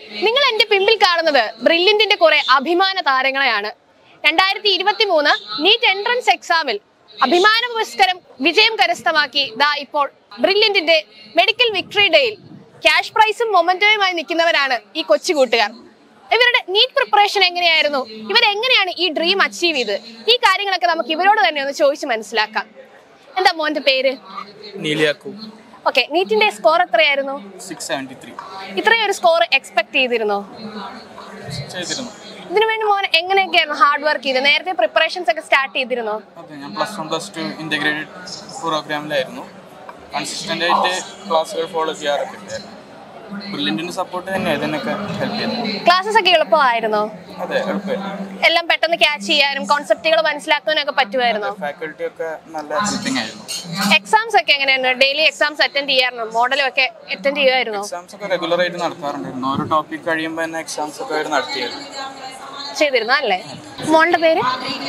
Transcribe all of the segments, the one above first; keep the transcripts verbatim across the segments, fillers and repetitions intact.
നിങ്ങൾ എന്റെ പിമ്പിൽ കാണുന്നത് ബ്രില്യന്റിന്റെ കുറെ അഭിമാന താരങ്ങളെയാണ്. രണ്ടായിരത്തി ഇരുപത്തി മൂന്ന് നീറ്റ് എൻട്രൻസ് എക്സാമിൽ അഭിമാന പുരസ്കാരം വിജയം കരസ്ഥമാക്കി ദാ ഇപ്പോൾ ബ്രില്യന്റിന്റെ മെഡിക്കൽ വിക്ടറി ഡേയിൽ ക്യാഷ് പ്രൈസും മൊമെന്റോയുമായി നിൽക്കുന്നവരാണ് ഈ കൊച്ചു കൂട്ടുകാർ. ഇവരുടെ നീറ്റ് പ്രിപ്പറേഷൻ എങ്ങനെയായിരുന്നു, ഇവരെങ്ങനെയാണ് ഈ ഡ്രീം അച്ചീവ് ചെയ്ത്, ഈ കാര്യങ്ങളൊക്കെ നമുക്ക് ഇവരോട് തന്നെ ഒന്ന് ചോദിച്ച് മനസ്സിലാക്കാം. എന്താ മോന്റെ പേര്? ഓക്കെ, നീറ്റിന്റെ സ്കോർ എത്രയായിരുന്നു? ഇത്രയും ഒരു സ്കോർ എക്സ്പെക്ട് ചെയ്തിരുന്നോ? ഇതിനു വേണ്ടി മോൻ എങ്ങനെയൊക്കെയായിരുന്നു ഹാർഡ് വർക്ക് ചെയ്ത്? നേരത്തെ പ്രിപ്പറേഷൻസ് ഒക്കെ സ്റ്റാർട്ട് ചെയ്തിരുന്നോ? ഞാൻ plus one plus two integrated പ്രോഗ്രാമിലായിരുന്നു. കൺസിസ്റ്റന്റ് ആയിട്ട് ക്ലാസ്സുകൾ ഫോളോ ചെയ്യാറൊക്കെ ഉണ്ടായിരുന്നു. ബ്രില്യന്റിന്റെ സപ്പോർട്ട് തന്നെ ഇതിനൊക്കെ ഹെൽപ്പ് ചെയ്തു. ക്ലാസ്സസ് ഒക്കെ എളുപ്പമായിരുന്നോ? അതെ, എളുപ്പമായിരുന്നു. എല്ലാം പെട്ടെന്ന് ക്യാച്ച് ചെയ്യാനും കോൺസെപ്റ്റുകൾ മനസ്സിലാക്കാനും ഒക്കെ പറ്റുമായിരുന്നോ? ഫാക്കൽറ്റി ഒക്കെ നല്ല ഹെൽപ്പിംഗ് ആയിരുന്നു. എക്സാംസ് ഒക്കെ എങ്ങനെയായിരുന്നു? ഡെയിലി എക്സാംസ് അറ്റൻഡ് ചെയ്യാറുണ്ടോ? മോഡലും ഒക്കെ അറ്റൻഡ് ചെയ്യുമായിരുന്നോ? എക്സാംസ് ഒക്കെ റെഗുലർ ആയിട്ട് നടത്താറുണ്ടായിരുന്നു. ഓരോ ടോപ്പിക് കഴിയുമ്പോൾ തന്നെ എക്സാംസ് ഒക്കെ നടത്തിയായിരുന്നു. ചെയ്തിരുന്നു അല്ലേ? മോളുടെ പേര്?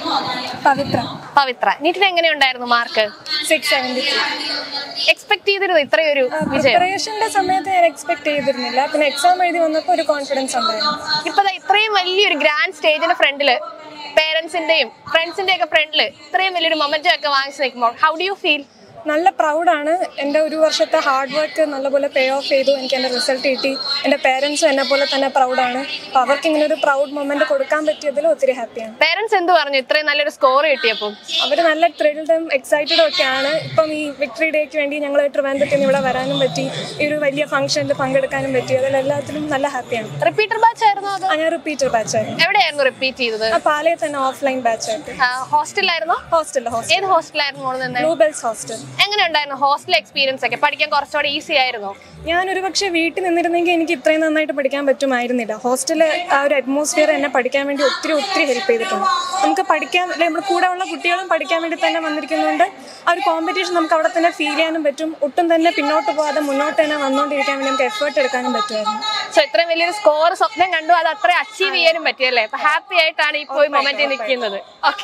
പവിത്ര. പവിത്ര. നീറ്റിന് എങ്ങനെയുണ്ടായിരുന്നു mark? Six seventy three. Expect ചെയ്തിരുന്നു ഇത്രയൊരു വിജയം? പ്രിപ്പറേഷന്റെ സമയത്ത് ഞാൻ എക്സ്പെക്ട് ചെയ്തിരുന്നില്ല. പിന്നെ എക്സാം എഴുതി വന്നപ്പോൾ ഒരു കോൺഫിഡൻസ് ഉണ്ടായിരുന്നു. ഇപ്പൊ ഇത്രയും വലിയൊരു ഗ്രാൻഡ് സ്റ്റേജിന്റെ ഫ്രണ്ടില് പേരൻസിന്റെയും ഫ്രണ്ട്സിന്റെയും ഒക്കെ ഫ്രണ്ടില് ഇത്രയും വലിയൊരു മൊമെന്റോ ഒക്കെ വാങ്ങിച്ചു നിൽക്കുമ്പോൾ ഹൗ ഡു യു ഫീൽ? നല്ല പ്രൗഡാണ്. എൻ്റെ ഒരു വർഷത്തെ ഹാർഡ് വർക്ക് നല്ലപോലെ പേ ഓഫ് ചെയ്തു. എനിക്ക് എൻ്റെ റിസൾട്ട് കിട്ടി. എൻ്റെ പേരൻസും എന്നെ പോലെ തന്നെ പ്രൗഡാണ്. അപ്പോൾ അവർക്ക് ഇങ്ങനെ ഒരു പ്രൗഡ് മൊമെന്റ് കൊടുക്കാൻ പറ്റിയതിൽ ഒത്തിരി ഹാപ്പിയാണ്. പേരൻസ് എന്ത് പറഞ്ഞു ഇത്രയും നല്ലൊരു സ്കോർ കിട്ടിയപ്പോൾ? അവർ നല്ല ത്രിൽഡും എക്സൈറ്റഡും ഒക്കെയാണ്. ഇപ്പം ഈ വിക്ടറി ഡേക്ക് വേണ്ടി ഞങ്ങൾ ട്രിവാൻഡ്രത്തിൽ നിന്ന് ഇവിടെ വരാനും പറ്റി, ഈ ഒരു വലിയ ഫംഗ്ഷനിൽ പങ്കെടുക്കാനും പറ്റി. അതിലെല്ലാത്തിലും നല്ല ഹാപ്പിയാണ്. റിപ്പീറ്റർ ബാച്ച് ആയിരുന്നു അതോ? ഞാൻ റിപ്പീറ്റർ ബാച്ച് ആയിരുന്നു. എവിടെയായിരുന്നു റിപ്പീറ്റ് ചെയ്തത്? പാലയിൽ തന്നെ ഓഫ്ലൈൻ ബാച്ച് ആയിട്ട്. ഹോസ്റ്റലായിരുന്നോ? ഹോസ്റ്റൽ. ഏത് ഹോസ്റ്റലായിരുന്നു മോള് നിന്നത്? Globals hostel. എങ്ങനെ ഉണ്ടായിരുന്നു ഹോസ്റ്റൽ എക്സ്പീരിയൻസ് ഒക്കെ? പഠിക്കാൻ കുറച്ചുകൂടെ ഈസി ആയിരുന്നോ? ഞാൻ ഒരു പക്ഷേ വീട്ടിൽ നിന്നിരുന്നെങ്കിൽ എനിക്ക് ഇത്രയും നന്നായിട്ട് പഠിക്കാൻ പറ്റുമായിരുന്നില്ല. ഹോസ്റ്റലിൽ ആ ഒരു അറ്റ്മോസ്ഫിയർ എന്നെ പഠിക്കാൻ വേണ്ടി ഒത്തിരി ഒത്തിരി ഹെൽപ്പ് ചെയ്തിട്ടുണ്ട്. നമുക്ക് പഠിക്കാൻ, നമ്മുടെ കൂടെ ഉള്ള കുട്ടികളും പഠിക്കാൻ വേണ്ടി തന്നെ വന്നിരിക്കുന്നതുകൊണ്ട് ആ ഒരു കോമ്പറ്റീഷൻ നമുക്ക് അവിടെ തന്നെ ഫീൽ ചെയ്യാനും പറ്റും. ഒട്ടും തന്നെ പിന്നോട്ട് പോകാതെ മുന്നോട്ട് തന്നെ വന്നുകൊണ്ടിരിക്കാൻ വേണ്ടി നമുക്ക് എഫേർട്ട് എടുക്കാനും പറ്റുമായിരുന്നു. സോ ഇത്രയും വലിയൊരു സ്കോർ സ്വപ്നം കണ്ടു, അത് അത്ര അച്ചീവ് ചെയ്യാനും പറ്റിയല്ലേ? അപ്പൊ ഹാപ്പി ആയിട്ടാണ് ഇപ്പോൾ മൊമെന്റ് നിൽക്കുന്നത്. ഓക്കെ,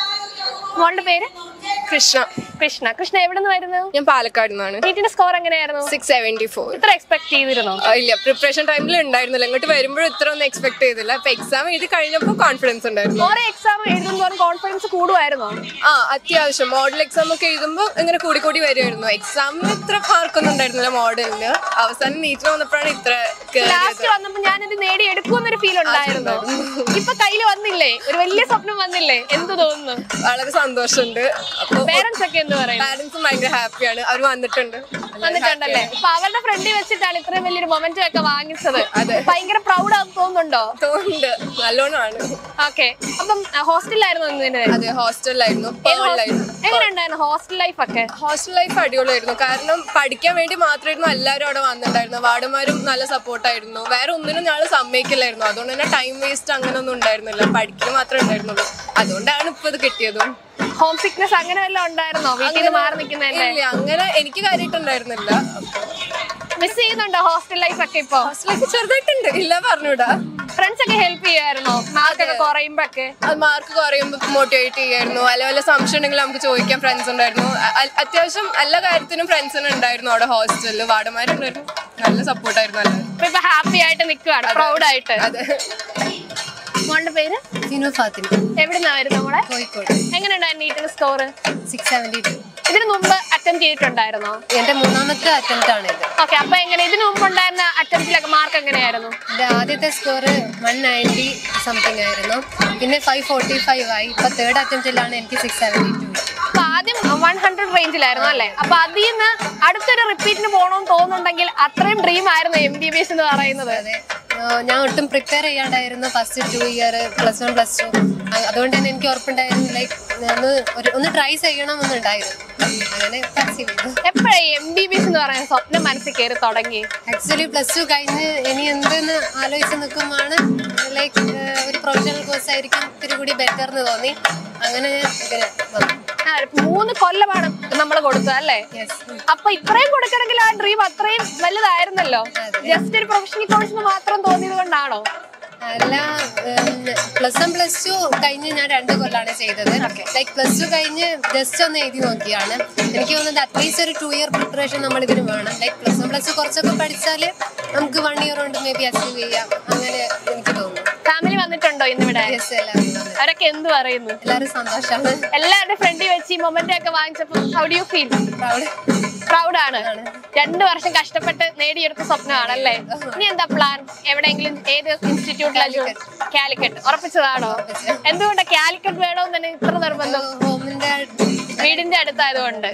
മോളുടെ പേര്? കൃഷ്ണ. കൃഷ്ണ. കൃഷ്ണ എവിടെ നിന്ന് വരുന്നു? ഞാൻ പാലക്കാട് നിന്നാണ്. നീറ്റിന്റെ സ്കോർ എങ്ങനെയായിരുന്നു? Six seventy four. ഇത്ര എക്സ്പെക്ട് ചെയ്തിരുന്നോ? ഇല്ല, പ്രിപ്പറേഷൻ ടൈമിൽ ഉണ്ടായിരുന്നില്ല. ഇങ്ങോട്ട് വരുമ്പോഴും ഇത്ര ഒന്നും എക്സ്പെക്ട് ചെയ്തില്ല. അപ്പൊ എക്സാം എഴുതി കഴിഞ്ഞപ്പോൾ കോൺഫിഡൻസ് ഉണ്ടായിരുന്നു. ഓരോ എക്സാം എഴുതുമ്പോൾ കോൺഫിഡൻസ് കൂടുമായിരുന്നോ? ആ, അത്യാവശ്യം. മോഡൽ എക്സാം ഒക്കെ എഴുതുമ്പോൾ ഇങ്ങനെ കൂടി കൂടി വരുമായിരുന്നു. എക്സാമിന് ഇത്ര മാർക്കൊന്നും ഉണ്ടായിരുന്നില്ല മോഡലിന്. അവസാനം നീറ്റിൽ വന്നപ്പോഴാണ് ഇത്ര. ലാസ്റ്റ് വന്നപ്പോൾ ഞാനിത് നേടിയെടുക്കുമെന്നൊരു ഫീൽ ഉണ്ടായിരുന്നു. ഇപ്പൊ കയ്യിൽ വന്നില്ലേ? ഒരു വലിയ സ്വപ്നം വന്നില്ലേ? എന്ത് തോന്നുന്നു? വളരെ സന്തോഷമുണ്ട്. പേരൻസ് ഒക്കെ എന്ത് പറയും? പാരന്റ്സും ഭയങ്കര ഹാപ്പിയാണ്. അവർ വന്നിട്ടുണ്ട് വന്നിട്ടുണ്ടല്ലേ? അപ്പൊ അവരുടെ ഫ്രണ്ടിൽ വെച്ചിട്ടാണ് ഇത്രയും വലിയൊരു മൊമെന്റോ ഒക്കെ വാങ്ങിച്ചത്. ഭയങ്കര പ്രൗഡ് ആണെന്ന് തോന്നുന്നുണ്ടോ? തോന്നുന്നുണ്ട്, നല്ലോണമാണ്. ഓക്കെ, അപ്പം ഹോസ്റ്റലിലായിരുന്നു? അതെ, ഹോസ്റ്റലിലായിരുന്നു. എങ്ങനെയുണ്ടായിരുന്നു ഹോസ്റ്റൽ ലൈഫ് ഒക്കെ? ഹോസ്റ്റൽ ലൈഫ് അടിപൊളിയായിരുന്നു. കാരണം പഠിക്കാൻ വേണ്ടി മാത്രമായിരുന്നു എല്ലാവരും അവിടെ വന്നിട്ടുണ്ടായിരുന്നു. വാർഡന്മാരും നല്ല സപ്പോർട്ടായിരുന്നു. വേറെ ഒന്നിനും ഞങ്ങൾ സമ്മതിക്കില്ലായിരുന്നു. അതുകൊണ്ട് തന്നെ ടൈം വേസ്റ്റ് അങ്ങനെ ഒന്നും ഉണ്ടായിരുന്നില്ല. പഠിക്കുക മാത്രമേ ഉണ്ടായിരുന്നുള്ളൂ. അതുകൊണ്ടാണ് ഇപ്പൊ ഇത് കിട്ടിയതും. ഹോം സിക്നെസ് അങ്ങനെ വല്ലതും ഉണ്ടായിരുന്നോ? വീട്ടിൽ നിന്ന് മാറി നിൽക്കുന്നതല്ലേ? അങ്ങനെ എനിക്ക് കാര്യമായിട്ടുണ്ടായിരുന്നില്ല. മിസ് ചെയ്യുന്നുണ്ടോ ഹോസ്റ്റൽ ലൈഫ് ഒക്കെ? ഇപ്പൊ ഹോസ്റ്റൽ ലൈഫ് ചെറുതായിട്ടുണ്ട്, ഇല്ല പറഞ്ഞൂടാ. ഫ്രണ്ട്സ് ഒക്കെ ഹെൽപ്പ് ചെയ്യായിരുന്നോ? മാർക്കൊക്കെ കുറയുമ്പോഴൊക്കെ? മാർക്ക് കുറയുമ്പോൾ മോട്ടിവേറ്റ് ചെയ്യായിരുന്നു. അല്ല വല്ല സംശയം ഉണ്ടെങ്കിൽ നമുക്ക് ചോദിക്കാൻ ഫ്രണ്ട്സ് ഉണ്ടായിരുന്നു. അത്യാവശ്യം എല്ലാ കാര്യത്തിനും ഫ്രണ്ട്സിനും ഉണ്ടായിരുന്നു അവിടെ ഹോസ്റ്റലിൽ. വാർഡന്മാരുണ്ടായിരുന്നു. നല്ല സപ്പോർട്ടായിരുന്നു എല്ലാവരും. ഇപ്പൊ ഹാപ്പി ആയിട്ട് നിൽക്കുവാണ്, പ്രൗഡ് ആയിട്ട്. അതെ. മോളുടെ പേര്? ഫിനു ഫാത്തിമ. എവിടുന്നാ വരുന്നത് മോളെ? കോഴിക്കോട്. എങ്ങനെയുണ്ടായിരുന്നു നീറ്റിന്റെ സ്കോർ? Six seventy two. ഇതിനു മുമ്പ് അറ്റംപ്റ്റ് ചെയ്തിട്ടുണ്ടായിരുന്നോ? എന്റെ മൂന്നാമത്തെ അറ്റംപ്റ്റ് ആണ് ഇത്. ഓക്കെ, അപ്പൊ എങ്ങനെ ഇതിനു മുമ്പ് ഉണ്ടായിരുന്ന അറ്റംപ്റ്റിലൊക്കെ മാർക്ക് എങ്ങനെയായിരുന്നു? എന്റെ ആദ്യത്തെ സ്കോർ വൺ നയൻറ്റി സംതിങ് ആയിരുന്നു. പിന്നെ ഫൈവ് ഫോർട്ടി ഫൈവ് ആയി. ഇപ്പൊ തേർഡ് അറ്റംപ്റ്റിലാണ് എനിക്ക് സിക്സ് സെവന്റി ടു. അപ്പൊ ആദ്യം വൺ ഹൺഡ്രഡ് റേഞ്ചിലായിരുന്നു അല്ലേ? അപ്പൊ അതിൽ നിന്ന് അടുത്തൊരു റിപ്പീറ്റിന് പോകണമെന്ന് തോന്നുന്നുണ്ടെങ്കിൽ അത്രയും ഡ്രീം ആയിരുന്നു എം ബി ബി എസ് എന്ന് പറയുന്നത്. അതെ, ഞാൻ ഒട്ടും പ്രിപ്പയർ ചെയ്യാണ്ടായിരുന്നു first two year, plus one plus two. അതുകൊണ്ട് തന്നെ എനിക്ക് ഉറപ്പുണ്ടായിരുന്നു ലൈക്ക് ഒന്ന് ഒരു ഒന്ന് ട്രൈ ചെയ്യണം എന്നുണ്ടായിരുന്നു. അങ്ങനെ പർസീവ് ചെയ്തു. എപ്പോഴാണ് എം ബി ബി എസ് എന്ന് പറയുന്ന സ്വപ്നം മനസ്സിൽ കയറി തുടങ്ങി? ആക്ച്വലി പ്ലസ് ടു കഴിഞ്ഞ് ഇനി എന്തെന്ന് ആലോചിച്ച് നിൽക്കുമ്പോഴാണ് ലൈക്ക് ഒരു പ്രൊഫഷണൽ കോഴ്സ് ആയിരിക്കും ഇത്തിരി കൂടി ബെറ്റർ എന്ന് തോന്നി. അങ്ങനെ ഞാൻ ഇങ്ങനെ വന്നു. മൂന്ന് കൊല്ലമാണ് നമ്മൾ കൊടുത്തത് അല്ലേ? അപ്പൊ ഇത്രയും കൊടുക്കണമെങ്കിൽ ആ ഡ്രീം അത്രയും വലുതായിരുന്നല്ലോ. ജസ്റ്റ് ഒരു പ്രൊഫഷണൽ കോഴ്സ് മാത്രം തോന്നിയത് കൊണ്ടാണോ? അല്ല, പ്ലസ് വൺ പ്ലസ് ടു കഴിഞ്ഞ് ഞാൻ രണ്ട് കൊല്ലാണ് ചെയ്തത്. ലൈക്ക് പ്ലസ് ടു കഴിഞ്ഞ് ജസ്റ്റ് ഒന്ന് എഴുതി നോക്കിയാണ്. എനിക്ക് തോന്നുന്നത് അറ്റ്ലീസ്റ്റ് ഒരു ടു ഇയർ പ്രിപ്പറേഷൻ നമ്മൾ ഇതിന് വേണം. Like plus one plus two കുറച്ചൊക്കെ പഠിച്ചാൽ നമുക്ക് വൺ ഇയർ കൊണ്ട് മേ ബി അച്ചീവ് ചെയ്യാം. അങ്ങനെ എനിക്ക് തോന്നുന്നു. ഫാമിലി വന്നിട്ടുണ്ടോ ഇന്നിവിടെ? അവരൊക്കെ എന്ത് പറയുന്നു? എല്ലാവരും സന്തോഷമാണ്. എല്ലാവരുടെ ഫ്രണ്ടിൽ വെച്ച് ഈ മൊമെന്റ് ഒക്കെ വാങ്ങിച്ചപ്പോൾ how do you feel? Proud proud ആണ്. രണ്ടു വർഷം കഷ്ടപ്പെട്ട് നേടിയെടുത്ത സ്വപ്നമാണല്ലേ? ഇനി എന്താ പ്ലാൻ? എവിടെയെങ്കിലും ഏത് ഇൻസ്റ്റിറ്റ്യൂട്ടിലും? കാലിക്കറ്റ് ഉറപ്പിച്ചതാണോ? എന്തുകൊണ്ടാ കാലിക്കറ്റ് വേണമെന്ന് തന്നെ ഇത്ര നിർബന്ധം? വീടിന്റെ അടുത്തായതുകൊണ്ട്.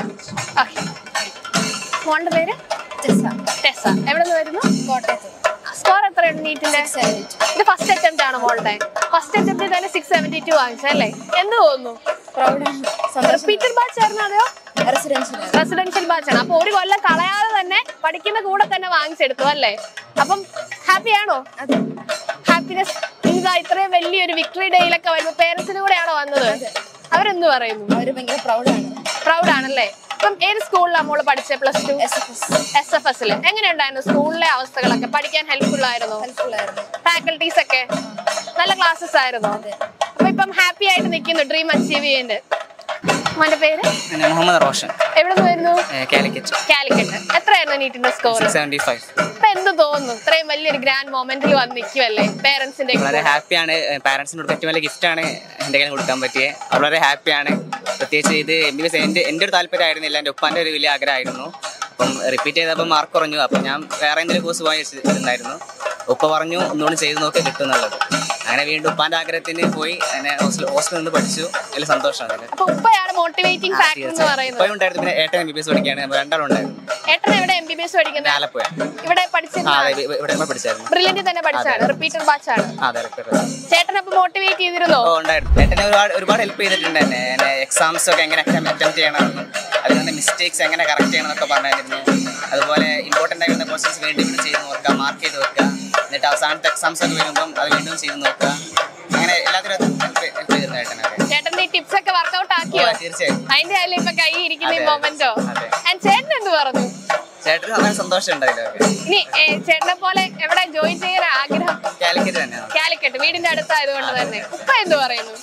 മോളുടെ പേര് ടെസ. എവിടെ നിന്ന് വരുന്നു? കോട്ടയത്ത്. സ്കോർ എത്രയുണ്ട് നീറ്റിന്റെ? ഇത് ഫസ്റ്റ് അറ്റംപ്റ്റ് ആണ് മോളുടെ. ഫസ്റ്റ് അറ്റംപ്റ്റിൽ തന്നെ സിക്സ് സെവന്റി ടു വാങ്ങിച്ചല്ലേ? എന്ത് തോന്നുന്നു? റിപ്പീറ്റഡ് ബാച്ച് ആയിരുന്നു അതെയോ? റെസിഡൻഷ്യൽ ബാച്ച് ആണ്. അപ്പൊ ഒരു കൊല്ലം കളയാതെ തന്നെ പഠിക്കുന്ന കൂടെ തന്നെ വാങ്ങിച്ചെടുത്തു അല്ലേ? അപ്പം ഹാപ്പിയാണോ? ഹാപ്പിനെസ്. ഇതാ ഇത്രയും വലിയൊരു വിക്ടറി ഡേയിലൊക്കെ വരുമ്പോ പേരൻസിന് കൂടെയാണോ വന്നത്? അവരെന്ത് പറയുന്നു? അവര് ഭയങ്കര പ്രൗഡാണ്. പ്രൗഡ് ആണല്ലേ? ഇപ്പം ഏത് സ്കൂളിലാണ് മോള് പഠിച്ചത്? പ്ലസ് ടു എസ് എഫ് എസില്. എങ്ങനെയുണ്ടായിരുന്നു സ്കൂളിലെ അവസ്ഥകളൊക്കെ? പഠിക്കാൻ ഹെൽപ്ഫുൾ ആയിരുന്നോ? ഫാക്കൽറ്റീസ് ഒക്കെ നല്ല ക്ലാസ്സസ് ആയിരുന്നോ? അപ്പൊ ഇപ്പം ഹാപ്പി ആയിട്ട് നിൽക്കുന്നു ഡ്രീം അച്ചീവ് ചെയ്യുന്നുണ്ട്. മോന്റെ പേര്? മുഹമ്മദ് റോഷൻ. എവിടെ നിന്ന് വരുന്നു? കാലിക്കറ്റ്. കാലിക്കറ്റ്. എത്രയായിരുന്നു നീറ്റിന്റെ സ്കോർ? ഇപ്പൊ എന്ത് തോന്നുന്നു? ഇത്രയും വലിയൊരു ഗ്രാൻഡ് മൊമെന്റിൽ വന്ന് നിൽക്കുവല്ലേ പേരൻസിന്റെ? വളരെ ഹാപ്പിയാണ്. പാരന്റ്സിനോട് ഏറ്റവും വലിയ ഗിഫ്റ്റാണ് എൻ്റെ കയ്യിൽ കൊടുക്കാൻ പറ്റിയത്. വളരെ ഹാപ്പിയാണ്. പ്രത്യേകിച്ച് ഇത് എം ബി ബി എസ് എൻ്റെ എൻ്റെ ഒരു താല്പര്യമായിരുന്നില്ല, എൻ്റെ ഉപ്പാൻ്റെ ഒരു വലിയ ആഗ്രഹമായിരുന്നു. അപ്പം റിപ്പീറ്റ് ചെയ്തപ്പോൾ മാർക്ക് കുറഞ്ഞു. അപ്പം ഞാൻ വേറെ എന്തെങ്കിലും കോഴ്സ് പോയി വെച്ചിട്ടുണ്ടായിരുന്നു. ഉപ്പ പറഞ്ഞു ഒന്നുകൂടി ചെയ്ത് നോക്കി കിട്ടും എന്നുള്ളത്. അങ്ങനെ വീണ്ടും ഉപ്പാന്റെ ആഗ്രഹത്തിന് പോയി ഹോസ്റ്റലിൽ നിന്ന് പഠിച്ചു. വലിയ സന്തോഷമാണ്. മോട്ടിവേറ്റിംഗ് ഫാക്ടർ എന്ന് പറയുന്നത്. ഉപ്പ ഉണ്ടായിരുന്നു. പിന്നെ ഏട്ടൻ എം ബി ബി എസ് പഠിക്കുകയാണ്. രണ്ടാളും ഉണ്ടായിരുന്നു. ഏട്ടൻ എവിടെ എം ബി ബി എസ് പഠിക്കുന്നത്? ആലപ്പുഴ. ഇവിടെ പഠിച്ചിരുന്നു. ബ്രില്യന്റ് തന്നെ പഠിച്ചാണ്. റിപ്പീറ്റഡ് ബാച്ച് ആണ്. ചേട്ടൻ അപ്പൊ മോട്ടിവേറ്റ് ചെയ്തിരുന്നോ? ഉണ്ടായിരുന്നു. ഏട്ടനെ ഒരുപാട് ഒരുപാട് ഹെൽപ്പ് ചെയ്തിട്ടുണ്ട്. എന്നെ എക്സാംസ് ഒക്കെ എങ്ങനെ അറ്റംപ്റ്റ് ചെയ്യണമെന്നും അതിനകത്ത് മിസ്റ്റേക്സ് എങ്ങനെ കറക്റ്റ് ചെയ്യണമെന്നൊക്കെ പറഞ്ഞിരുന്നു. അതുപോലെ ഇമ്പോർട്ടൻ്റ് ആയിരുന്ന ക്വസ്റ്റൻസ് വീണ്ടും വീണ്ടും ചെയ്ത് നോക്കുക, മാർക്ക് ചെയ്ത് വെക്കുക. എന്നിട്ട് അവസാനത്തെ എക്സാംസ് ഒക്കെ വരുമ്പം അത് വീണ്ടും ചെയ്ത് നോക്കുക. അങ്ങനെ എല്ലാത്തിനും ഹെൽപ്പ് ചെയ്തിരുന്നു ഏട്ടനൊക്കെ. ചേട്ടന്റെ ടിപ്സ് ഒക്കെ വർക്ക്ഔട്ട് ആക്കിയോ? തീർച്ചയായും. അതിന്റെ അല്ലേ ഇപ്പൊ കൈ ഇരിക്കുന്ന ഈ മൊമെന്റോ? ചേട്ടൻ എന്ത് പറഞ്ഞു? ചേട്ടന് അങ്ങനെ സന്തോഷം ഉണ്ടായില്ലേ? ഇനി ചേട്ടനെ പോലെ എവിടെ ജോയിൻ ചെയ്യാൻ ആഗ്രഹം? കാലിക്കറ്റ് തന്നെയാണ്. കാലിക്കറ്റ് വീടിന്റെ അടുത്തായതുകൊണ്ട് തന്നെ. ഉപ്പ എന്ത് പറയുന്നു?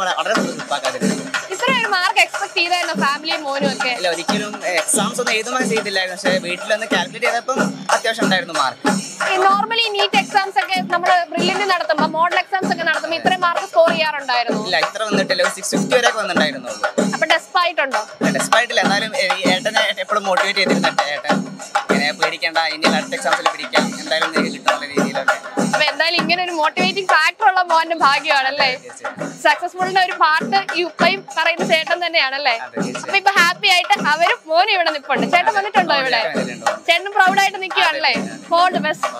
ഇത്ര ഒരു മാർക്ക് എക്സ്പെക്ട് ചെയ്തായിരുന്നു ഫാമിലിയും മോനും ഒക്കെ? ഇല്ല, ഒരിക്കലും എക്സാംസ് ഒന്നും എഴുതുമ്പോൾ ചെയ്തില്ലായിരുന്നു. പക്ഷേ വീട്ടിലൊന്ന് കാൽക്കുലേറ്റ് ചെയ്തപ്പം അത്യാവശ്യം ഉണ്ടായിരുന്നു മാർക്ക്. നോർമലി നീറ്റ് എക്സാംസ് ഒക്കെ നമ്മൾ ബ്രില്യന്റ് നടത്തുമ്പോ മോഡൽ എക്സാംസ് ഒക്കെ നടത്തുമ്പോ ഇത്രയും മാർക്ക് സ്കോർ ചെയ്യാറുണ്ടായിരുന്നു? ഇല്ല, ഇത്ര വന്നിട്ടില്ല. സിക്സ് ഫിഫ്റ്റി വരെ വന്നിട്ടുണ്ടായിരുന്നു. അപ്പൊ ഡെസ്പായിട്ടുണ്ടോ? ഡെസ്പായിട്ടില്ല. എന്നാലും ഏട്ടനെ എപ്പോഴും മോട്ടിവേറ്റ് ചെയ്തിരുന്നുണ്ട്. ഏട്ടൻ ഇങ്ങനെ പേടിക്കേണ്ട, ഇനി അടുത്ത എക്സാംസിൽ പിടിക്കാം, എന്തായാലും നിങ്ങൾക്ക് കിട്ടുന്ന രീതിയിലൊക്കെ. അപ്പൊ എന്തായാലും ഇങ്ങനെ ഒരു മോട്ടിവേറ്റിംഗ് ഫാക്ടർ ഉള്ള മോന്റെ ഭാഗ്യമാണല്ലേ? സക്സസ്ഫുളിന്റെ ഒരു പാർട്ട് ഈ ഉപ്പയും പറയുന്ന ചേട്ടൻ തന്നെയാണല്ലേ? അപ്പൊ ഇപ്പൊ ഹാപ്പി ആയിട്ട് അവരും മോനും ഇവിടെ നിൽപ്പുണ്ട്. ചേട്ടൻ വന്നിട്ടുണ്ടോ ഇവിടെ? ചേട്ടൻ പ്രൗഡ് ആയിട്ട് നിൽക്കുകയാണല്ലേ? All the best.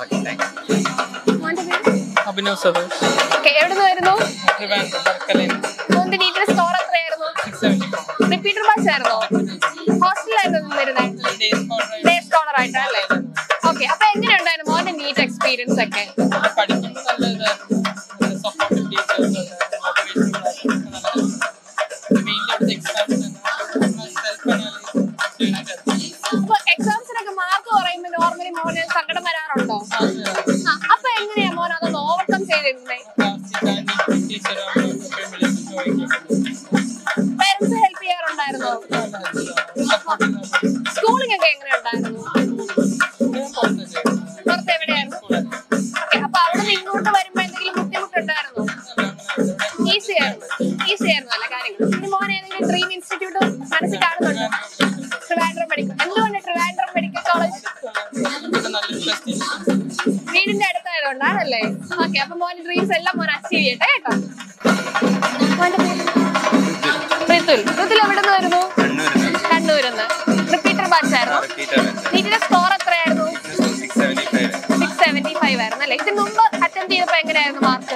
എവിടുന്ന് വരുന്നു? നീറ്റിന്റെ സ്കോർ എത്രയായിരുന്നു? റിപ്പീറ്റർ ബാച്ച് ആയിരുന്നോ? ഹോസ്റ്റലായിരുന്നു വരുന്നത്? ഡേ സ്കോളർ ആയിട്ടല്ലേ? ഓക്കെ. അപ്പൊ എങ്ങനെയുണ്ടായിരുന്നു മോന്റെ നീറ്റ് എക്സ്പീരിയൻസ് ഒക്കെ? അപ്പൊ എക്സാംസിനൊക്കെ മാർക്ക് പറയുമ്പോ നോർമലി മോന് സങ്കടം വരാറുണ്ടോ? അപ്പൊ എങ്ങനെയാ മോൻ അതൊന്ന് ഓവർകം ചെയ്തിരുന്നേ? പേരൻസ് ഹെൽപ്പ് ചെയ്യാറുണ്ടായിരുന്നോ? സ്കൂളിംഗ് ഒക്കെ എങ്ങനെ ഉണ്ടായിരുന്നു? പുറത്ത് എവിടെയായിരുന്നു? അപ്പൊ അവിടെ നിന്ന് ഇങ്ങോട്ട് വരുമ്പോ എന്തെങ്കിലും ബുദ്ധിമുട്ടുണ്ടായിരുന്നോ? ഈസി ആയിരുന്നു. ഈസി ആയിരുന്നു നല്ല കാര്യങ്ങൾ. ഇനി മോൻ ഏതെങ്കിലും ഡ്രീം ഇൻസ്റ്റിറ്റ്യൂട്ട് മനസ്സിൽ കാണുന്നുണ്ടോ? ട്രിവാൻഡ്രം മെഡിക്കൽ. എന്തുകൊണ്ട് ട്രിവാൻഡ്രം മെഡിക്കൽ കോളേജ്? വീടിന്റെ അടുത്തായതുകൊണ്ടാണല്ലേ? ഓക്കെ. അപ്പൊ മോന്റെ ഡ്രീംസ് എല്ലാം മോൻ അച്ചീവ് ചെയ്യട്ടെ കേട്ടോ. മോന്റെ പേര്? ഋതുൽ. ഋതുൽ എവിടെ നിന്ന് വരുന്നു? കണ്ണൂരിന്ന്. റിപ്പീറ്റർ ബാച്ച് ആയിരുന്നു. നീറ്റിന്റെ സ്കോർ എത്രയായിരുന്നു? സിക്സ് സെവന്റി ഫൈവ് ആയിരുന്നു അല്ലേ? ഇതിന് മുമ്പ് അറ്റംപ്റ്റ് ചെയ്തപ്പോ എങ്ങനെയായിരുന്നു മാർക്ക്?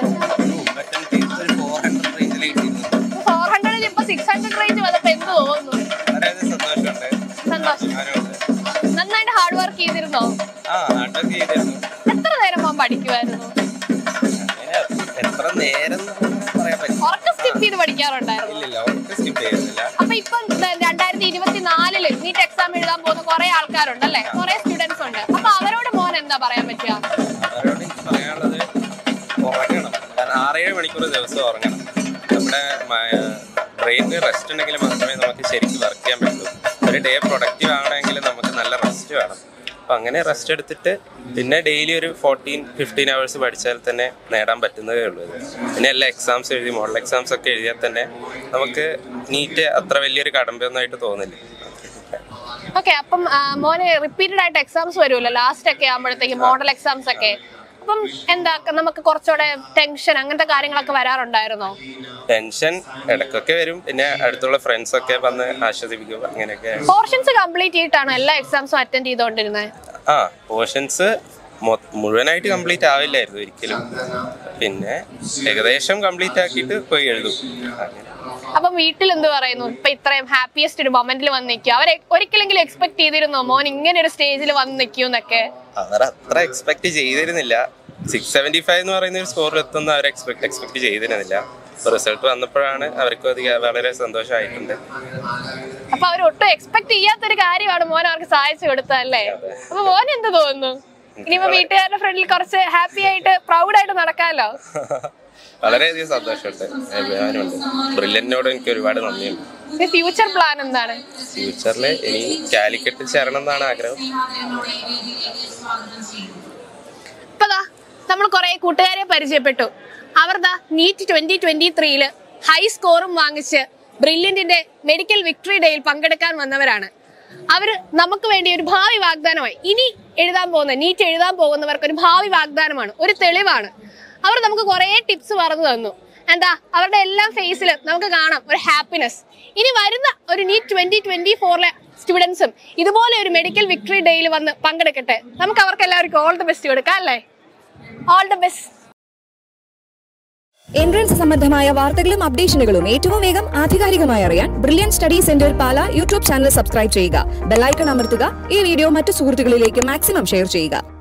ഫോർ ഹൺഡ്രഡിൽ ഇപ്പൊ സിക്സ് ഹൺഡ്രഡ് റേഞ്ച് വന്നപ്പോ എന്ത് തോന്നുന്നു? സന്തോഷം. നന്നായിട്ട് ഹാർഡ് വർക്ക് ചെയ്തിരുന്നോ? എത്ര നേരം മോൻ പഠിക്കുമായിരുന്നു? ഉറക്കം സ്കിപ്പ് ചെയ്ത് പഠിക്കാറുണ്ടായിരുന്നു? അപ്പൊ ഇപ്പൊ രണ്ടായിരത്തി ഇരുപത്തിനാലില് നീറ്റ് എക്സാം എഴുതാൻ പോകുന്ന കുറെ ആൾക്കാരുണ്ടല്ലേ? കുറെ സ്റ്റുഡൻസ് ഉണ്ട്. അപ്പൊ അവരോട് മോൻ എന്താ പറയാൻ പറ്റുക? ആറേഴ് മണിക്ക് മണിക്കൂർ ദിവസം ഉറങ്ങണം. നമ്മുടെ ബ്രെയിനിന് റെസ്റ്റ് ഉണ്ടെങ്കിൽ മാത്രമേ നമുക്ക് ശരിക്കും വർക്ക് ചെയ്യാൻ പറ്റൂ. ഒരു ഡേ പ്രൊഡക്റ്റീവ് ആവണമെങ്കിൽ നമുക്ക് നല്ല റെസ്റ്റ് വേണം. അപ്പം അങ്ങനെ റെസ്റ്റ് എടുത്തിട്ട് പിന്നെ ഡെയിലി ഒരു ഫോർട്ടീൻ ഫിഫ്റ്റീൻ അവേഴ്സ് പഠിച്ചാൽ തന്നെ നേടാൻ പറ്റുന്നതേ ഉള്ളൂ. പിന്നെ എല്ലാ എക്സാംസ് എഴുതി മോഡൽ എക്സാംസ് ഒക്കെ എഴുതിയാൽ തന്നെ നമുക്ക് നീറ്റ് അത്ര വലിയൊരു കടമ്പയൊന്നായിട്ട് തോന്നില്ല. ഓക്കെ, അപ്പം മോനെ റിപ്പീറ്റഡ് ആയിട്ട് എക്സാംസ് വരുമല്ലോ ലാസ്റ്റ് ഒക്കെ ആകുമ്പോഴത്തേക്ക് മോഡൽ എക്സാംസ് ഒക്കെ. അപ്പം എന്താ നമുക്ക് കുറച്ചുകൂടെ ടെൻഷൻ അങ്ങനത്തെ കാര്യങ്ങളൊക്കെ വരാറുണ്ടായിരുന്നോ? ടെൻഷൻ ഇടയ്ക്കൊക്കെ വരും. പിന്നെ അടുത്തുള്ള ഫ്രണ്ട്സ് ഒക്കെ വന്ന് ആശ്വസിപ്പിക്കും. അങ്ങനെയൊക്കെ. പോർഷൻസ് കംപ്ലീറ്റ് ചെയ്തിട്ടാണ് എല്ലാ എക്സാംസും അറ്റൻഡ് ചെയ്തുകൊണ്ടിരുന്നത്? ആ, പോർഷൻസ് മുഴുവനായിട്ട് കംപ്ലീറ്റ് ആവില്ലായിരുന്നു ഒരിക്കലും. പിന്നെ ഏകദേശം കംപ്ലീറ്റ് ആക്കിയിട്ട് പോയി എഴുതും. അപ്പം വീട്ടിൽ എന്ത് പറയുന്നു? ഇപ്പൊ ഇത്രയും ഹാപ്പിയസ്റ്റ് ഒരു മൊമെന്റിൽ വന്ന് നിൽക്കുക, അവർ ഒരിക്കലെങ്കിലും എക്സ്പെക്ട് ചെയ്തിരുന്നോ മോൻ ഇങ്ങനെ ഒരു സ്റ്റേജിൽ വന്ന് നിൽക്കൂന്നൊക്കെ? അവർ അത്ര എക്സ്പെക്ട് ചെയ്തിരുന്നില്ല. സിക്സ് സെവന്റി ഫൈവ് എന്ന് പറയുന്ന ഒരു സ്കോറിൽ എത്തുന്ന അവർ എക്സ്പെക്ട് എക്സ്പെക്ട് ചെയ്തിരുന്നില്ല. റിസൾട്ട് വന്നപ്പോഴാണ് അവർക്ക് അധികം വളരെ സന്തോഷമായിട്ടുണ്ട്. അപ്പൊ അവർ ഒട്ടും എക്സ്പെക്ട് ചെയ്യാത്തൊരു കാര്യമാണ് മോൻ അവർക്ക് സഹായിച്ചു കൊടുത്തല്ലേ? അപ്പൊ മോൻ എന്ത് തോന്നുന്നു? ഇനിയിപ്പോ വീട്ടുകാരുടെ ഫ്രണ്ടിൽ കുറച്ച് ഹാപ്പി ആയിട്ട് പ്രൗഡായിട്ട് നടക്കാമല്ലോ. വളരെയധികം സന്തോഷമുണ്ട്, അഭിമാനമുണ്ട്. ബ്രില്യന്റിനോട് എനിക്ക് ഒരുപാട് നന്ദിയുണ്ട്. ഫ്യൂച്ചർ പ്ലാൻ എന്താണ്? ഫ്യൂച്ചറിൽ ഇനി കാലിക്കറ്റിൽ ചേരണം എന്നാണ് ആഗ്രഹം. ഇപ്പതാ നമ്മൾ കുറെ കൂട്ടുകാരെ പരിചയപ്പെട്ടു. അവർ ദാ നീറ്റ് ട്വന്റി ട്വന്റി ത്രീയില് ഹൈ സ്കോറും വാങ്ങിച്ച് ബ്രില്യന്റിന്റെ മെഡിക്കൽ വിക്ടറി ഡേയിൽ പങ്കെടുക്കാൻ വന്നവരാണ്. അവര് നമുക്ക് വേണ്ടി ഒരു ഭാവി വാഗ്ദാനമായി. ഇനി എഴുതാൻ പോകുന്ന നീറ്റ് എഴുതാൻ പോകുന്നവർക്ക് ഒരു ഭാവി വാഗ്ദാനമാണ്, ഒരു തെളിവാണ്. അവർ നമുക്ക് കുറെ ടിപ്സ് പറഞ്ഞു തന്നു. എന്താ അവരുടെ എല്ലാം ഫേസിൽ നമുക്ക് കാണാം ഒരു ഹാപ്പിനെസ്. ഇനി വരുന്ന ഒരു നീറ്റ് ട്വന്റി ട്വന്റി ഫോറിലെ സ്റ്റുഡൻസും ഇതുപോലെ ഒരു മെഡിക്കൽ വിക്ടറി ഡേയിൽ വന്ന് പങ്കെടുക്കട്ടെ. നമുക്ക് അവർക്ക് എല്ലാവർക്കും ഓൾ ദി ബെസ്റ്റ് കൊടുക്കാം അല്ലേ? All the best. എൻട്രൻസ് സംബന്ധമായ വാർത്തകളും അപ്ഡേഷനുകളും ഏറ്റവും വേഗം ആധികാരികമായി അറിയാൻ Brilliant study centre Pala YouTube channel subscribe ചെയ്യുക. ബെല്ലൈക്കൺ അമർത്തുക. ഈ വീഡിയോ മറ്റു സുഹൃത്തുക്കളിലേക്ക് മാക്സിമം ഷെയർ ചെയ്യുക.